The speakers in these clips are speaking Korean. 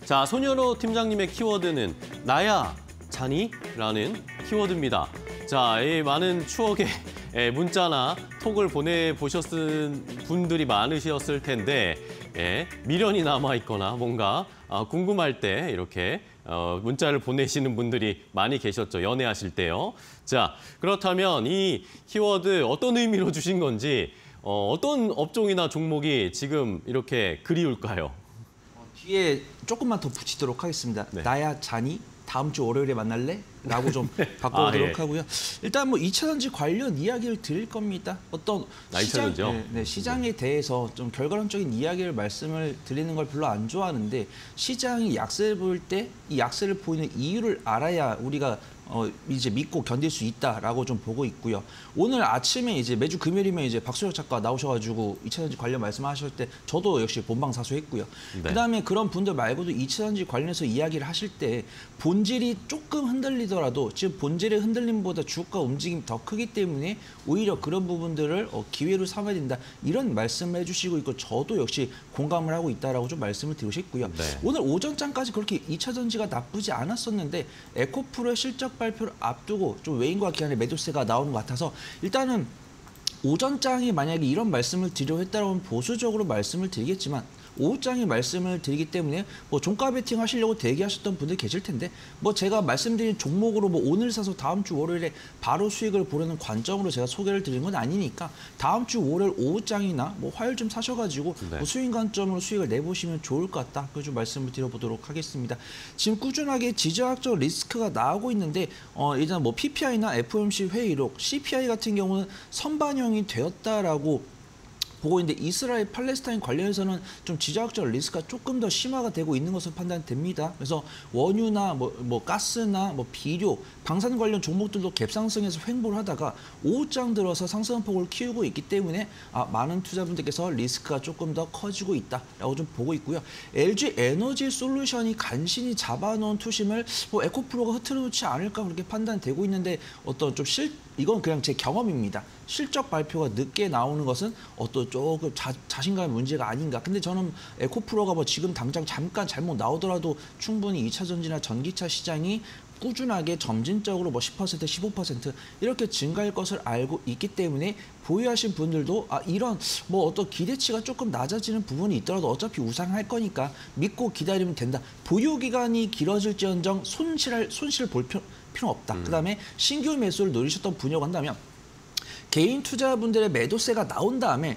자, 손현호 팀장님의 키워드는 나야, 자니? 라는 키워드입니다. 자, 이 많은 추억의 문자나 톡을 보내보셨은 분들이 많으셨을 텐데 미련이 남아있거나 뭔가 궁금할 때 이렇게 문자를 보내시는 분들이 많이 계셨죠. 연애하실 때요. 자, 그렇다면 이 키워드 어떤 의미로 주신 건지 어떤 업종이나 종목이 지금 이렇게 그리울까요? 뒤에 조금만 더 붙이도록 하겠습니다. 네. 나야 자니? 다음 주 월요일에 만날래? 라고 좀 바꿔보도록 하고요. 일단 뭐 2차전지 관련 이야기를 드릴 겁니다. 어떤 시장에 대해서 좀 결과론적인 이야기를 말씀을 드리는 걸 별로 안 좋아하는데 시장이 약세를 보일 때 이 약세를 보이는 이유를 알아야 우리가 이제 믿고 견딜 수 있다라고 좀 보고 있고요. 오늘 아침에 이제 매주 금요일이면 이제 박수혁 작가 나오셔가지고 2차전지 관련 말씀하실 때 저도 역시 본방사수했고요. 네. 그다음에 그런 분들 말고도 2차전지 관련해서 이야기를 하실 때 본질이 조금 흔들리더라도 지금 본질의 흔들림보다 주가 움직임이 더 크기 때문에 오히려 그런 부분들을 기회로 삼아야 된다. 이런 말씀을 해주시고 있고 저도 역시 공감을 하고 있다라고 좀 말씀을 드리고 싶고요. 네. 오늘 오전장까지 그렇게 2차전지가 나쁘지 않았었는데 에코프로의 실적 발표를 앞두고 좀 외인과 기관의 매도세가 나오는 것 같아서 일단은 오전장에 만약에 이런 말씀을 드리려 했다면 보수적으로 말씀을 드리겠지만 오후장에 말씀을 드리기 때문에 뭐 종가 베팅 하시려고 대기하셨던 분들 계실 텐데 뭐 제가 말씀드린 종목으로 뭐 오늘 사서 다음 주 월요일에 바로 수익을 보려는 관점으로 제가 소개를 드린 건 아니니까 다음 주 월요일 오후장이나 뭐 화요일쯤 사셔가지고 뭐 수익 관점으로 수익을 내보시면 좋을 것 같다. 그래서 좀 말씀을 드려보도록 하겠습니다. 지금 꾸준하게 지정학적 리스크가 나오고 있는데 일단 뭐 PPI나 FOMC 회의록, CPI 같은 경우는 선반영이 되었다라고 보고 있는데 이스라엘 팔레스타인 관련해서는 좀 지정학적 리스크가 조금 더 심화가 되고 있는 것으로 판단됩니다. 그래서 원유나 뭐 가스나 뭐 비료, 방산 관련 종목들도 갭상승해서 횡보를 하다가 오후장 들어서 상승폭을 키우고 있기 때문에 많은 투자분들께서 리스크가 조금 더 커지고 있다라고 좀 보고 있고요. LG 에너지 솔루션이 간신히 잡아놓은 투심을 뭐 에코프로가 흐트러놓지 않을까 그렇게 판단되고 있는데 어떤 좀 이건 그냥 제 경험입니다. 실적 발표가 늦게 나오는 것은 어떤 조금 자신감의 문제가 아닌가. 근데 저는 에코프로가 뭐 지금 당장 잠깐 잘못 나오더라도 충분히 2차전지나 전기차 시장이 꾸준하게 점진적으로 뭐 10%, 15% 이렇게 증가할 것을 알고 있기 때문에 보유하신 분들도 이런 뭐 어떤 기대치가 조금 낮아지는 부분이 있더라도 어차피 우상할 거니까 믿고 기다리면 된다. 보유 기간이 길어질지언정 손실을 볼 필요 없다. 그다음에 신규 매수를 노리셨던 분야고 한다면 개인 투자분들의 매도세가 나온 다음에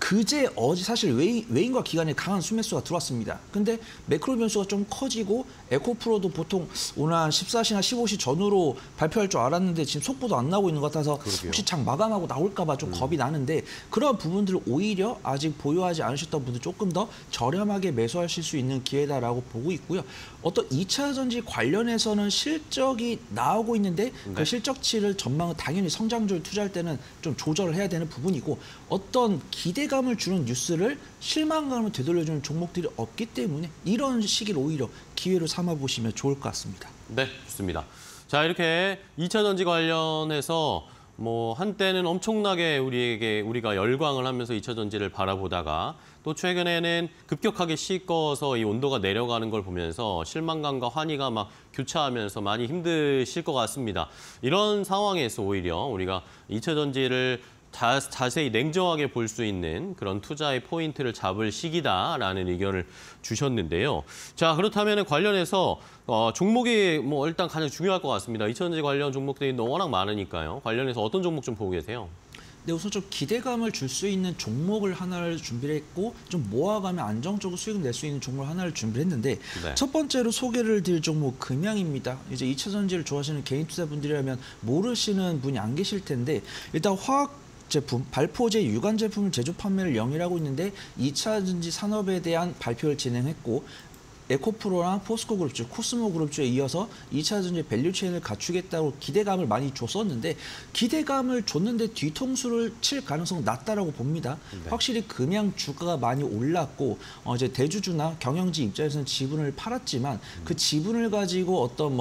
어제 사실 외인과 기관에 강한 수매수가 들어왔습니다. 근데 매크로 변수가 좀 커지고 에코프로도 보통 오늘 한 14시나 15시 전후로 발표할 줄 알았는데 지금 속보도 안 나오고 있는 것 같아서 그러게요. 혹시 장 마감하고 나올까 봐 좀 겁이 나는데 그런 부분들을 오히려 아직 보유하지 않으셨던 분들 조금 더 저렴하게 매수하실 수 있는 기회다라고 보고 있고요. 어떤 2차전지 관련해서는 실적이 나오고 있는데 그 실적치를 전망은 당연히 성장률 투자할 때는 좀 조절을 해야 되는 부분이고 어떤 기대감을 주는 뉴스를 실망감을 되돌려주는 종목들이 없기 때문에 이런 시기를 오히려 기회로 삼아보시면 좋을 것 같습니다. 네, 좋습니다. 자, 이렇게 2차전지 관련해서 뭐 한때는 엄청나게 우리가 열광을 하면서 2차전지를 바라보다가 또 최근에는 급격하게 식어서 이 온도가 내려가는 걸 보면서 실망감과 환희가 막 교차하면서 많이 힘드실 것 같습니다. 이런 상황에서 오히려 우리가 2차전지를 자세히 냉정하게 볼 수 있는 그런 투자의 포인트를 잡을 시기다라는 의견을 주셨는데요. 자, 그렇다면 관련해서 종목이 뭐 일단 가장 중요할 것 같습니다. 2차전지 관련 종목들이 워낙 많으니까요. 관련해서 어떤 종목 좀 보고 계세요? 네, 우선 좀 기대감을 줄 수 있는 종목을 하나를 준비를 했고 좀 모아가면 안정적으로 수익을 낼 수 있는 종목을 하나를 준비를 했는데 첫 번째로 소개를 드릴 종목 금양입니다. 이제 2차전지를 좋아하시는 개인 투자분들이라면 모르시는 분이 안 계실 텐데 일단 화학 제품, 발포제 유관 제품을 제조 판매를 영위하고 있는데 2차전지 산업에 대한 발표를 진행했고 에코프로랑 포스코그룹주, 코스모그룹주에 이어서 2차전지 밸류체인을 갖추겠다고 기대감을 많이 줬었는데 기대감을 줬는데 뒤통수를 칠 가능성은 낮다라고 봅니다. 확실히 금양 주가가 많이 올랐고 이제 대주주나 경영지 입장에서는 지분을 팔았지만 그 지분을 가지고 어떤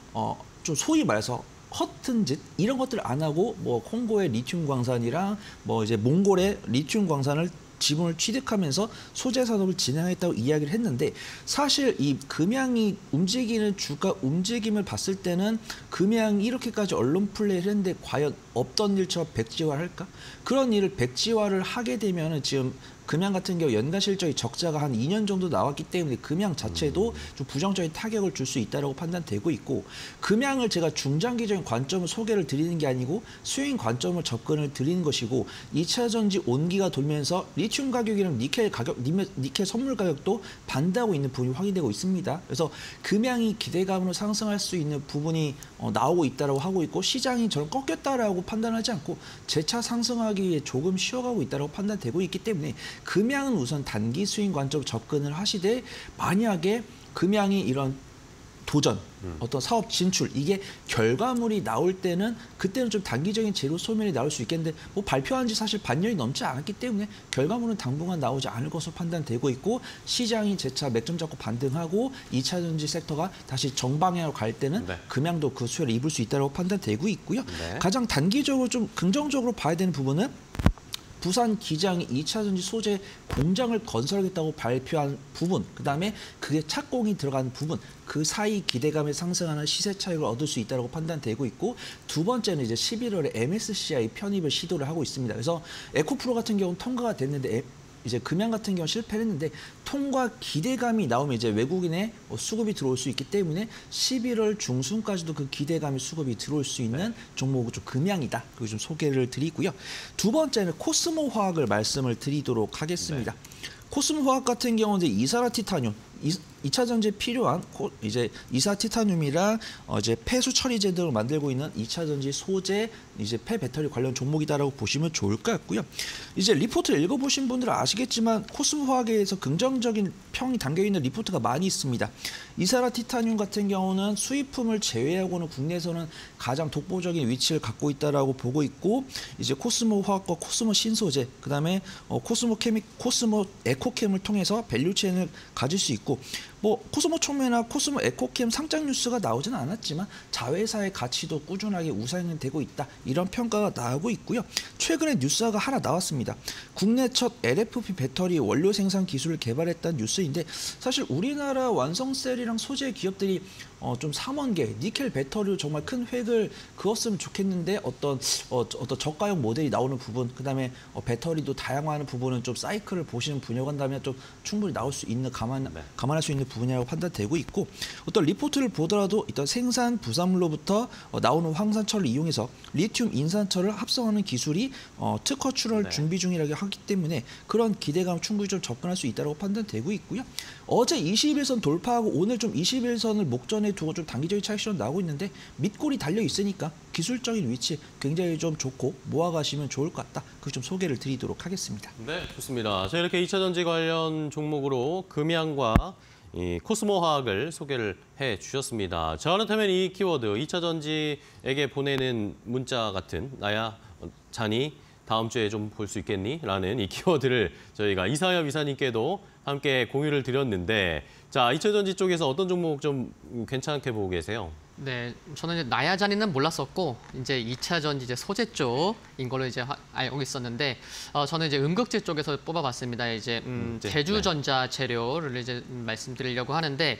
좀 소위 말해서 허튼 짓 이런 것들 안 하고 뭐 콩고의 리튬 광산이랑 뭐 이제 몽골의 리튬 광산을 지분을 취득하면서 소재 산업을 진행했다고 이야기를 했는데 사실 이 금양이 움직이는 주가 움직임을 봤을 때는 금양이 이렇게까지 언론 플레이를 했는데 과연 없던 일처럼 백지화를 할까? 그런 일을 백지화를 하게 되면은 지금 금양 같은 경우 연간 실적이 적자가 한 2년 정도 나왔기 때문에 금양 자체도 좀 부정적인 타격을 줄 수 있다고 판단되고 있고 금양을 제가 중장기적인 관점을 소개를 드리는 게 아니고 수익 관점을 접근을 드리는 것이고 2차 전지 온기가 돌면서 리튬 가격이랑 니켈 선물 가격도 반대하고 있는 부분이 확인되고 있습니다. 그래서 금양이 기대감으로 상승할 수 있는 부분이 나오고 있다고 하고 있고 시장이 저는 꺾였다라고 판단하지 않고 재차 상승하기 위해 조금 쉬어가고 있다고 판단되고 있기 때문에 금양은 우선 단기 수익 관점으로 접근을 하시되 만약에 금양이 이런 도전, 어떤 사업 진출 이게 결과물이 나올 때는 그때는 좀 단기적인 재료 소멸이 나올 수 있겠는데 뭐 발표한 지 사실 반년이 넘지 않았기 때문에 결과물은 당분간 나오지 않을 것으로 판단되고 있고 시장이 재차 맥점 잡고 반등하고 2차 전지 섹터가 다시 정방향으로 갈 때는 네. 금양도 그 수혜를 입을 수 있다고 판단되고 있고요. 네. 가장 단기적으로 좀 긍정적으로 봐야 되는 부분은 부산 기장이 2차 전지 소재 공장을 건설하겠다고 발표한 부분, 그다음에 그게 착공이 들어간 부분, 그 사이 기대감에 상승하는 시세 차익을 얻을 수 있다고 판단되고 있고 두 번째는 이제 11월에 MSCI 편입을 시도를 하고 있습니다. 그래서 에코프로 같은 경우는 통과가 됐는데 이제 금양 같은 경우 실패를 했는데 통과 기대감이 나오면 이제 외국인의 수급이 들어올 수 있기 때문에 11월 중순까지도 그 기대감이 수급이 들어올 수 있는 종목은 좀 금양이다. 그리고 좀 소개를 드리고요. 두 번째는 코스모 화학을 말씀을 드리도록 하겠습니다. 네. 코스모 화학 같은 경우는 이제 이사라 티타늄, 2차 전지에 필요한 이제 이사 티타늄이랑 이제 폐수 처리제 등을 만들고 있는 2차 전지 소재 이제 폐 배터리 관련 종목이다라고 보시면 좋을 것 같고요. 이제 리포트를 읽어보신 분들은 아시겠지만 코스모 화학에서 긍정적인 평이 담겨 있는 리포트가 많이 있습니다. 이사라 티타늄 같은 경우는 수입품을 제외하고는 국내에서는 가장 독보적인 위치를 갖고 있다라고 보고 있고 이제 코스모 화학과 코스모 신소재 그다음에 코스모 에코캠을 통해서 밸류체인을 가질 수 있고 뭐 코스모 촉매나 코스모 에코캠 상장 뉴스가 나오지는 않았지만 자회사의 가치도 꾸준하게 우상이 되고 있다. 이런 평가가 나오고 있고요. 최근에 뉴스가 하나 나왔습니다. 국내 첫 LFP 배터리 원료 생산 기술을 개발했다는 뉴스인데 사실 우리나라 완성셀이랑 소재 기업들이 좀 삼원계 니켈 배터리로 정말 큰 획을 그었으면 좋겠는데 어떤 저가형 모델이 나오는 부분 그다음에 배터리도 다양화하는 부분은 좀 사이클을 보시는 분야가 한다면 좀 충분히 나올 수 있는 감안할 수 있는 부분이라고 판단되고 있고 어떤 리포트를 보더라도 일단 생산 부산물로부터 나오는 황산철을 이용해서 리튬 인산철을 합성하는 기술이 특허 출원 준비 중이라고 하기 때문에 그런 기대감 충분히 좀 접근할 수 있다고 판단되고 있고요. 어제 21선 돌파하고 오늘 좀 21선을 목전에 두고 좀 단기적인 차익 실현 나오고 있는데 밑골이 달려 있으니까 기술적인 위치 굉장히 좀 좋고 모아가시면 좋을 것 같다. 그 좀 소개를 드리도록 하겠습니다. 네, 좋습니다. 자, 이렇게 2차 전지 관련 종목으로 금양과 이 코스모 화학을 소개를 해주셨습니다. 자, 그렇다면 이 키워드 2차 전지에게 보내는 문자 같은 나야 자니 다음 주에 좀 볼 수 있겠니? 라는 이 키워드를 저희가 이사엽 이사님께도 함께 공유를 드렸는데 자, 2차 전지 쪽에서 어떤 종목 좀 괜찮게 보고 계세요? 네, 저는 이제 나야자니는 몰랐었고 이제 2차 전지 이제 소재 쪽인 걸로 이제 알고 있었는데 저는 이제 음극재 쪽에서 뽑아봤습니다. 이제 대주전자 재료를 이제 말씀드리려고 하는데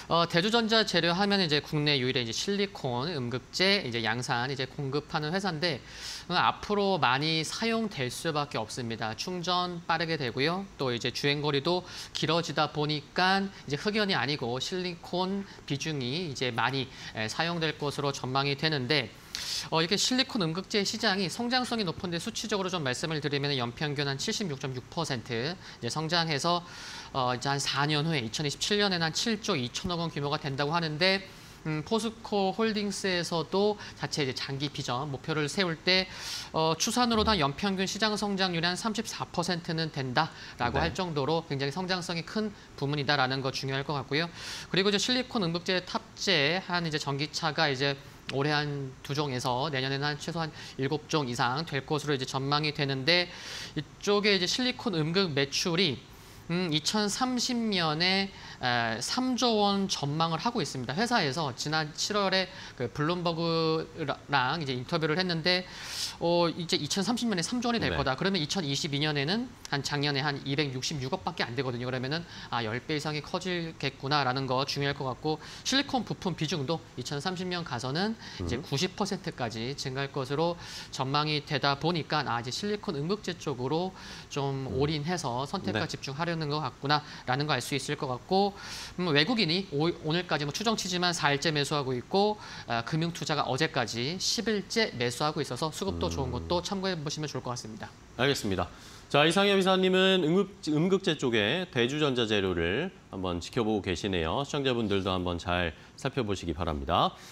대주전자 재료 하면 이제 국내 유일의 이제 실리콘 음극재 이제 양산 이제 공급하는 회사인데 앞으로 많이 사용될 수밖에 없습니다. 충전 빠르게 되고요. 또 이제 주행거리도 길어지다 보니까 이제 흑연이 아니고 실리콘 비중이 이제 많이 사용될 것으로 전망이 되는데 이렇게 실리콘 음극재 시장이 성장성이 높은데 수치적으로 좀 말씀을 드리면 연평균 한 76.6% 이제 성장해서 이제 한 4년 후에 2027년에는 한 7조 2천억 원 규모가 된다고 하는데 포스코 홀딩스에서도 자체 이제 장기 비전 목표를 세울 때 추산으로도 한 연평균 시장 성장률이 한 34%는 된다라고 할 정도로 굉장히 성장성이 큰 부문이다라는 거 중요할 것 같고요. 그리고 이제 실리콘 음극재 탑재한 이제 전기차가 이제 올해 한 2종에서 내년에는 한 최소한 7종 이상 될 것으로 이제 전망이 되는데 이쪽에 이제 실리콘 음극 매출이 2030년에 3조 원 전망을 하고 있습니다. 회사에서 지난 7월에 그 블룸버그랑 이제 인터뷰를 했는데 이제 2030년에 3조 원이 될 네. 거다. 그러면 2022년에는 작년에 한 266억밖에 안 되거든요. 그러면은 10배 이상이 커지겠구나라는 거 중요할 것 같고 실리콘 부품 비중도 2030년 가서는 이제 90%까지 증가할 것으로 전망이 되다 보니까 이제 실리콘 음극재 쪽으로 좀 올인해서 선택과 네. 집중하려는 것 같구나라는 거 알 수 있을 것 같고 외국인이 오늘까지 추정치지만 4일째 매수하고 있고 금융투자가 어제까지 10일째 매수하고 있어서 수급도 좋은 것도 참고해 보시면 좋을 것 같습니다. 알겠습니다. 자, 이상엽 이사님은 음극재 쪽에 대주전자 재료를 한번 지켜보고 계시네요. 시청자분들도 한번 잘 살펴보시기 바랍니다.